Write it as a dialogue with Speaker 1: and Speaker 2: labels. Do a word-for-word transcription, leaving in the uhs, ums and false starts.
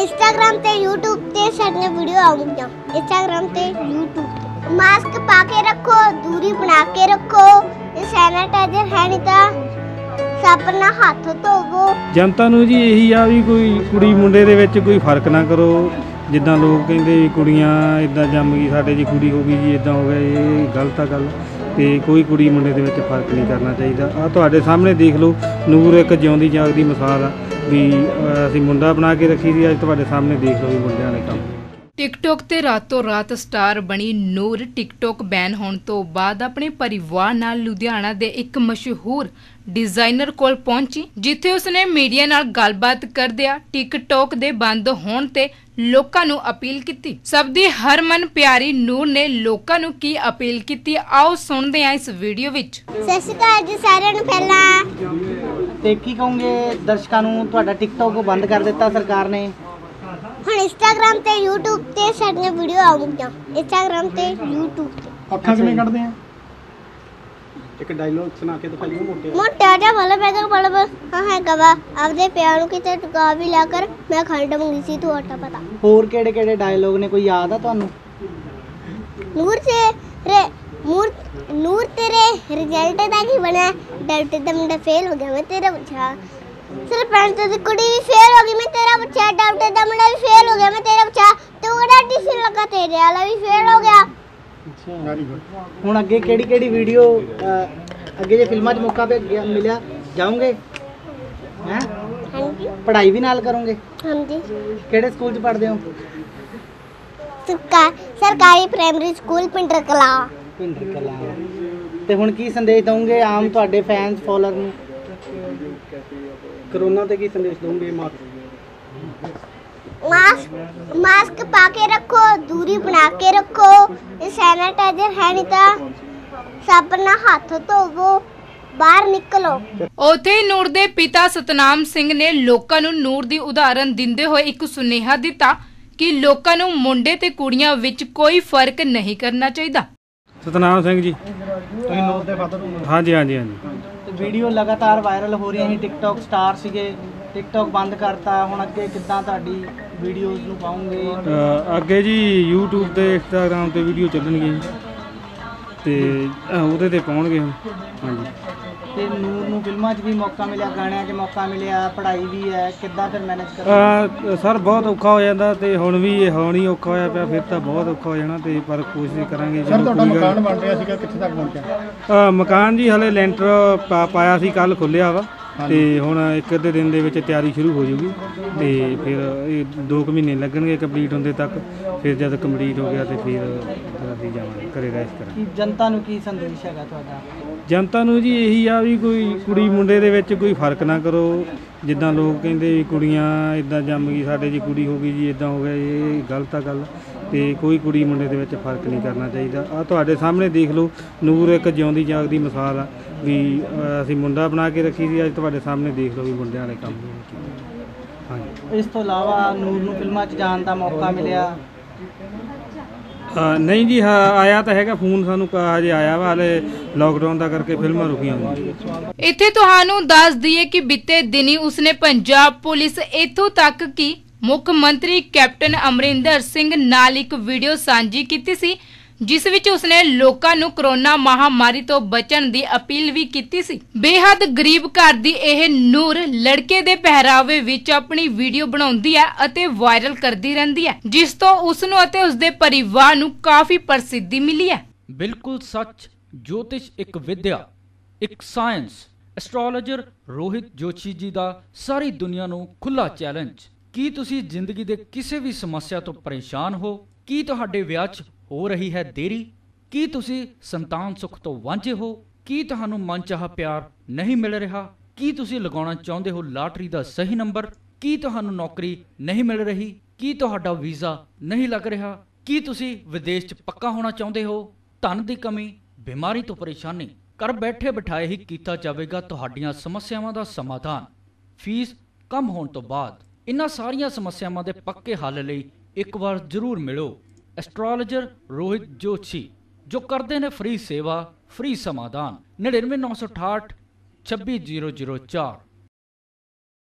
Speaker 1: Instagram ते YouTube ते साडियां वीडियो आउंगियां। इंस्टाग्राम ते यूट्यूब ते मास्क पा के रखो, दूरी बना के रखो, सैनिटाइजर है नहीं तां साबन नाल हत्थ धोवो।
Speaker 2: जनता नूं जी यही आ भी कोई कुड़ी मुंडे दे विच कोई फर्क ना करो। जिद्दां लोग कहंदे भी कुड़ियां इदां जम गई साडे जी कुड़ी हो गई जी इदां हो गया, ये गलत आ गल। ਤੇ ਕੋਈ ਕੁੜੀ ਮੁੰਡੇ ਦੇ ਵਿੱਚ ਫਰਕ ਨਹੀਂ ਕਰਨਾ ਚਾਹੀਦਾ। ਆ ਤੁਹਾਡੇ ਸਾਹਮਣੇ ਦੇਖ ਲਓ, ਨੂਰ ਇੱਕ ਜਿਉਂਦੀ ਜਾਗਦੀ ਮਿਸਾਲ ਆ ਵੀ ਅਸੀਂ ਮੁੰਡਾ ਬਣਾ ਕੇ ਰੱਖੀ ਸੀ, ਅੱਜ ਤੁਹਾਡੇ ਸਾਹਮਣੇ ਦੇਖ ਲਓ ਵੀ ਮੁੰਡਿਆਂ ਨੇ ਕੰਮ।
Speaker 3: टिकटॉक ते रातों रात स्टार बनी ਨੂਰ टिकटॉक बैन होने तो बाद अपने परिवार नाल लुधियाना दे एक मशहूर डिजाइनर कोल पहुंची, जिथे उसने मीडिया नाल गलबात करदिया टिकटॉक दे बंद होने ते लोकां नूं अपील कीती। सब दी हरमन प्यारी ਨੂਰ ने लोकां नूं की अपील कीती, आओ सुनदे हां इस वीडियो विच।
Speaker 1: सत श्री अकाल जी सारिਆਂ ਨੂੰ। ਪਹਿਲਾਂ
Speaker 4: ਤੇ ਕੀ ਕਹੋਗੇ ਦਰਸ਼ਕਾਂ ਨੂੰ, ਤੁਹਾਡਾ ਟਿਕਟੌਕ ਬੰਦ ਕਰ ਦਿੱਤਾ ਸਰਕਾਰ ਨੇ,
Speaker 1: ਹੁਣ ਇੰਸਟਾਗ੍ਰਾਮ ਤੇ YouTube ਤੇ ਸਾਡੀਆਂ ਵੀਡੀਓ ਆਉਂਗੀਆਂ। ਇੰਸਟਾਗ੍ਰਾਮ ਤੇ YouTube ਤੇ
Speaker 5: ਅੱਖਾਂ ਕਿਵੇਂ ਕੱਢਦੇ ਆ? ਇੱਕ ਡਾਇਲੋਗ ਸੁਣਾ ਕੇ ਦਿਖਾਈਓ ਮੋਟੇ
Speaker 1: ਮੋਟਾ ਜਿਹਾ ਬੋਲ ਪੈਗਾ ਬੋਲ ਬੋਲ। ਹਾਂ ਹੈ ਗਵਾ ਆਪਦੇ ਪਿਆਰ ਨੂੰ ਕਿਤੇ ਟੁਕਾ ਵੀ ਲਾ ਕਰ, ਮੈਂ ਖੰਡ ਮੰਗੀ ਸੀ ਤੂੰ ਆਟਾ ਪਤਾ।
Speaker 4: ਹੋਰ ਕਿਹੜੇ ਕਿਹੜੇ ਡਾਇਲੋਗ ਨੇ, ਕੋਈ ਯਾਦ ਆ ਤੁਹਾਨੂੰ?
Speaker 1: ਨੂਰ ਤੇ ਰੇ ਨੂਰ ਨੂਰ ਤੇਰੇ ਰਿਜ਼ਲਟ ਦਾ ਕੀ ਬਣਿਆ? ਡਾਕਟਰ ਦਾ ਮੁੰਡਾ ਫੇਲ ਹੋ ਗਿਆ, ਮੈਂ ਤੇਰਾ ਪੁੱਛਿਆ। सरपंच की कुड़ी भी फेल हो गई, मैं तेरा पूछा। डॉक्टर का मुंडा भी फेल हो गया, मैं तेरा पूछा। तू किहड़ा टिफिन लगा, तेरे वाला भी फेल हो गया।
Speaker 4: अच्छा वेरी गुड। हुण अगे केड़ी केड़ी वीडियो अगे जे फिल्मां च मौका पे मिलिया जाओगे हैं?
Speaker 1: हां जी।
Speaker 4: पढ़ाई भी नाल करोगे?
Speaker 1: हां जी।
Speaker 4: केड़े स्कूल च पढ़दे हो?
Speaker 1: सरकार सरकारी प्राइमरी स्कूल पिंडर कला।
Speaker 4: पिंडर कला। ते हुण की संदेश दोगे आम तुहाडे फैंस फॉलोअर नूं?
Speaker 5: कोरोना ते की संदेश दोगे? मास्क
Speaker 1: मास्क मास्क पा के रखो, दूरी बना के रखो, सैनिटाइजर है नहीं तां साबन नाल हत्थ धोवो, बाहर निकलो।
Speaker 3: उथे ਨੂਰ ਦੇ पिता सतनाम सिंह ने लोकां नूं ਨੂਰ ਦੀ उदाहरण दिंदे होए एक सुनेहा दिता कि लोकां नूं मुंडे ते कुड़ियां विच कोई फर्क नहीं करना चाहिदा।
Speaker 2: सतनाम सिंह जी
Speaker 5: ਤੁਸੀਂ ਨੂਰ ਦੇ ਫਾਦਰ ਹੋ?
Speaker 2: हाँ जी हाँ जी हाँ जी।
Speaker 4: ਵੀਡੀਓ ਲਗਾਤਾਰ ਵਾਇਰਲ ਹੋ ਰਹੀਆਂ ਸੀ, ਟਿਕਟੌਕ ਸਟਾਰ ਸੀਗੇ, ਟਿਕਟੌਕ ਬੰਦ ਕਰਤਾ, ਹੁਣ ਅੱਗੇ ਕਿੱਦਾਂ ਤੁਹਾਡੀ ਵੀਡੀਓਜ਼ ਨੂੰ ਪਾਉਂਗੇ?
Speaker 2: ਅੱਗੇ ਜੀ YouTube ਤੇ Instagram ਤੇ ਵੀਡੀਓ ਚੱਲਣਗੀਆਂ ਜੀ, ਤੇ ਉਹਦੇ ਤੇ ਪਾਉਣਗੇ ਹੁਣ। ਹਾਂਜੀ।
Speaker 4: ਤੇ ਨੂਰ ਨੂੰ ਫਿਲਮਾਂ 'ਚ ਵੀ ਮੌਕਾ ਮਿਲਿਆ, ਗਾਣਿਆਂ 'ਚ ਮੌਕਾ ਮਿਲਿਆ, ਪੜ੍ਹਾਈ ਵੀ ਹੈ, ਕਿੱਦਾਂ ਫਿਰ ਮੈਨੇਜ ਕਰਨਾ?
Speaker 2: ਸਰ ਬਹੁਤ ਔਖਾ ਹੋ ਜਾਂਦਾ, ਤੇ ਹੁਣ ਵੀ ਹੁਣ ਹੀ ਔਖਾ ਹੋਇਆ ਪਿਆ, ਫਿਰ ਤਾਂ ਬਹੁਤ ਔਖਾ ਹੋ ਜਾਣਾ, ਤੇ ਪਰ ਕੋਸ਼ਿਸ਼ ਕਰਾਂਗੇ।
Speaker 5: ਸਰ ਤੁਹਾਡਾ ਮਕਾਨ ਬਣ ਰਿਹਾ ਸੀਗਾ, ਕਿੱਥੇ ਤੱਕ ਪਹੁੰਚਿਆ?
Speaker 2: ਮਕਾਨ ਜੀ ਹਲੇ ਲੈਂਟਰ ਪਾ ਪਾਇਆ ਸੀ, ਕੱਲ ਖੁੱਲਿਆ ਵਾ, ਤੇ ਹੁਣ ਇੱਕ ਅੱਧੇ ਦਿਨ ਦੇ ਵਿੱਚ ਤਿਆਰੀ ਸ਼ੁਰੂ ਹੋ ਜੂਗੀ, ਤੇ ਫਿਰ ਇਹ ਦੋ ਕੁ ਮਹੀਨੇ ਲੱਗਣਗੇ ਕੰਪਲੀਟ ਹੁੰਦੇ ਤੱਕ। ਫਿਰ ਜਦ ਕੰਪਲੀਟ ਹੋ ਗਿਆ ਤੇ ਫਿਰ ਅਸੀਂ ਜਾਵਾਂਗੇ ਘਰੇ ਰੈਸਟ ਕਰਾਂਗੇ।
Speaker 4: ਜਨਤਾ ਨੂੰ ਕੀ ਸੰਦੇਸ਼ ਹੈਗਾ ਤੁਹਾਡਾ?
Speaker 2: जनता नूं जी यही आ भी कोई कुड़ी मुंडे दे विच कोई फर्क ना करो। जिद्दां लोग कहंदे भी कुड़ियां इदां जम गई साडे जी कुड़ी हो गई जी इदां हो गया, ये गलत आ गल। ते कोई कुड़ी मुंडे दे विच फर्क नहीं करना चाहिदा। आ तुहाडे सामने देख लो, ਨੂਰ एक जिउंदी जागदी मिसाल आ भी असीं मुंडा बना के रखी सी, अज तुहाडे सामने देख लो भी मुंडिਆਂ वाले काम कीते। हाँ जी।
Speaker 4: इस तो इलावा ਨੂਰ ਨੂੰ ਫਿਲਮਾਂ 'ਚ ਜਾਣ ਦਾ ਮੌਕਾ ਮਿਲਿਆ?
Speaker 2: नहीं जी, हाँ आया तो हैगा फोन सानू हजे आया वा, हले लॉकडाउन का करके फिल्मां रुकियां होईयां।
Speaker 3: इत्थे तुहानू दस दईए कि बीते दिनी उसने पंजाब पुलिस इत्थों तक कि मुख मंत्री कैप्टन अमरिंदर सिंह नाल एक वीडियो सांझी कीती सी, जिस विच उसने लोकां नू कोरोना महामारी तो बचण दी अपील भी कीती सी। बेहद गरीब घर दी यह ਨੂਰ लड़के दे पहरावे विच अपनी वीडियो बनाउंदी है अते वायरल करदी रहिंदी है, जिस तो उसनू अते उसदे परिवार नू काफी प्रसिद्धि मिली है।
Speaker 6: बिल्कुल सच। ज्योतिष एक विद्या, एक साइंस। एस्ट्रोलॉजर रोहित जोशी जी दा सारी दुनिया नू खुला चैलेंज। की तुसी जिंदगी दे किसी भी समस्या तो परेशान हो? की तुहाडे विआह च हो रही है देरी? की तुसी संतान सुख तो वांझे हो? की तुहानू मनचाहा प्यार नहीं मिल रहा? की तुसी लगाउणा चाहुंदे हो लाटरी दा सही नंबर? की तुहानू नौकरी नहीं मिल रही? की तुहाडा वीज़ा नहीं लग रहा? की तुसी विदेश च पक्का होना चाहुंदे हो? धन दी कमी, बीमारी तो परेशानी? घर बैठे बिठाए ही कीता जावेगा तुहाडीआं समस्यावां दा समाधान। फीस कम होण तो बाद इन्हां सारीआं समस्यावां दे पक्के हल लई एक बार जरूर मिलो एस्ट्रोलॉजर रोहित जोशी, जो करते हैं फ्री सेवा, फ्री समाधान। निन्यानवे नौ सौ अठाठ छब्बीस जीरो जीरो चार।